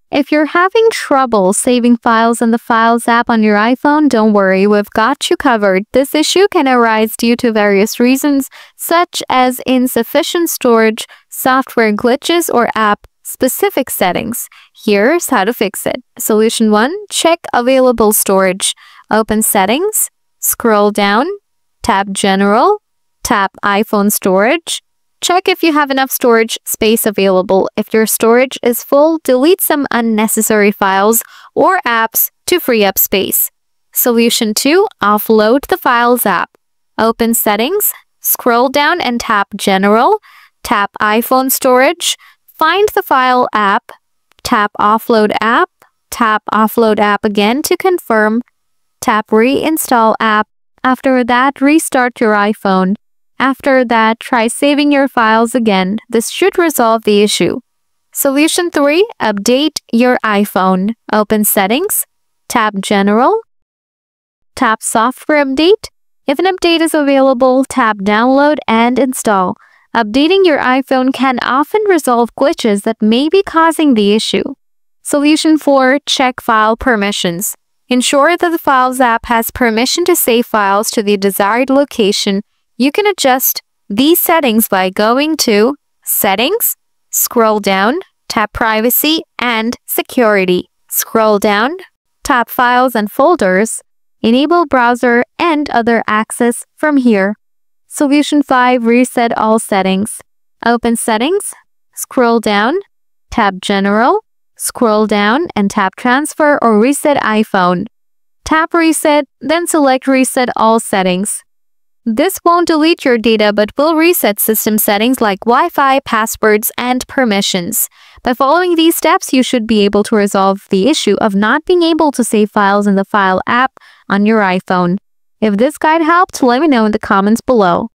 If you're having trouble saving files in the Files app on your iPhone, don't worry, we've got you covered. This issue can arise due to various reasons, such as insufficient storage, software glitches, or app-specific settings. Here's how to fix it. Solution 1. Check available storage. Open Settings, scroll down, tap General, tap iPhone Storage. Check if you have enough storage space available. If your storage is full, delete some unnecessary files or apps to free up space. Solution 2. Offload the Files app. Open Settings, scroll down and tap General, tap iPhone Storage, find the File app, tap Offload app again to confirm, tap Reinstall app. After that, restart your iPhone. After that, try saving your files again. This should resolve the issue. Solution 3. Update your iPhone. Open Settings, tap General, tap Software Update. If an update is available, tap Download and Install. Updating your iPhone can often resolve glitches that may be causing the issue. Solution 4. Check file permissions. Ensure that the Files app has permission to save files to the desired location. You can adjust these settings by going to Settings, scroll down, tap Privacy and Security. Scroll down, tap Files and Folders, enable browser and other access from here. Solution 5. Reset all settings. Open Settings, scroll down, tap General, scroll down and tap Transfer or Reset iPhone. Tap Reset, then select Reset all settings. This won't delete your data but will reset system settings like Wi-Fi, passwords, and permissions. By following these steps, you should be able to resolve the issue of not being able to save files in the File app on your iPhone. If this guide helped, let me know in the comments below.